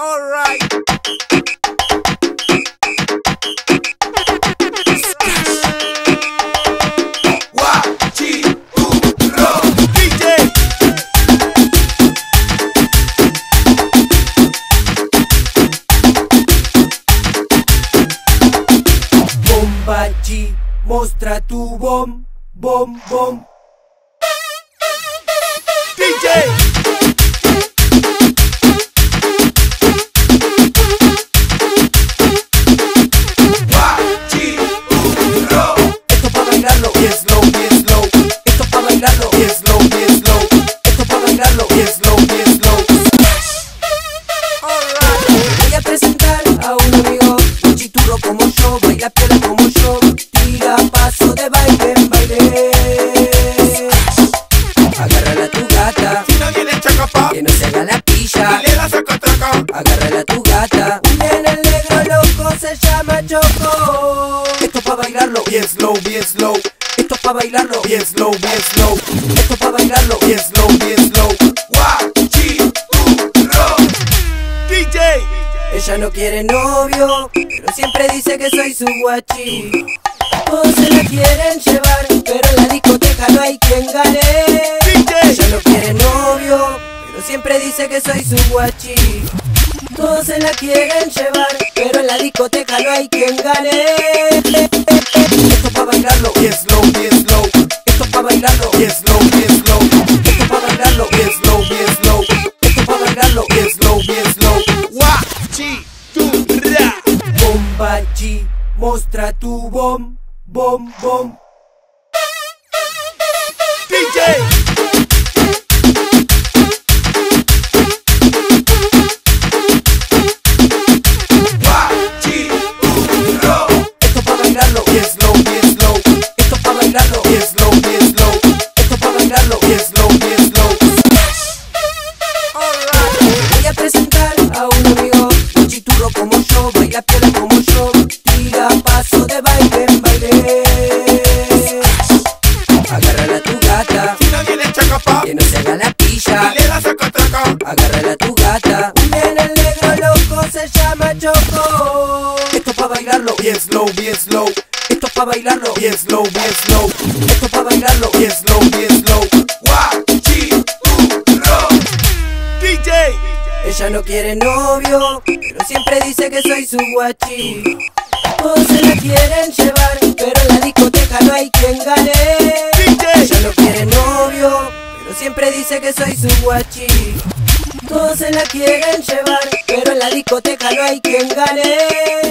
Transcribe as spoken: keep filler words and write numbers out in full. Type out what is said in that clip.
Alright. Bombachi, mostra tu bom, bom, bom. D J. Esto pa' bailarlo bien slow, bien slow. Esto pa' bailarlo bien slow, bien slow. Esto pa' bailarlo bien slow, bien slow. Alright. Voy a presentar a un amigo, un chiturro como yo, baila piola como yo, tira paso de baile en baile. Agárrala a tu gata, Si no viene chacapá, que no se haga la pilla. dile la saca traca. Agárrala a tu gata, un nene negro loco se llama Choco. Esto pa' bailarlo bien slow, bien slow. Esto pa' bailarlo bien slow, bien slow. Esto pa' bailarlo bien slow, bien slow. D J. Ella no quiere novio, pero siempre dice que soy su guachi. Todos se la quieren llevar, pero en la discoteca no hay quien gane. D J. Ella no quiere novio, pero siempre dice que soy su guachi. Todos se la quieren llevar, pero en la discoteca no hay quien gane. Esto pa' bailarlo bien slow, bien slow. Esto pa' bailarlo bien slow, bien slow. Esto pa' bailarlo bien slow, bien slow. Esto pa' bailarlo bien slow, bien slow. Guachiturra. Bombachi, mostra tu bom, bom, bom. D J. Esto pa' bailarlo bien slow, bien slow. Esto pa' bailarlo bien slow, bien slow. Esto pa' bailarlo bien slow, bien slow. Alright. Voy a presentar a un amigo, un chiturro como yo, baila piola como yo, tira paso de baile en baile. Agárrala a tu gata, Si no viene chacapá, que no se haga la pilla. dile la saca traca. Agárrala a tu gata, un nene negro loco se llama Choco. Esto pa' bailarlo bien slow, bien slow. Esto pa' bailarlo bien slow, bien slow. Esto pa' bailarlo bien slow, bien slow. D J. Ella no quiere novio, pero siempre dice que soy su guachi. Todos se la quieren llevar, pero en la discoteca no hay quien gane. D J. Ella no quiere novio, pero siempre dice que soy su guachi. Todos se la quieren llevar, pero en la discoteca no hay quien gane.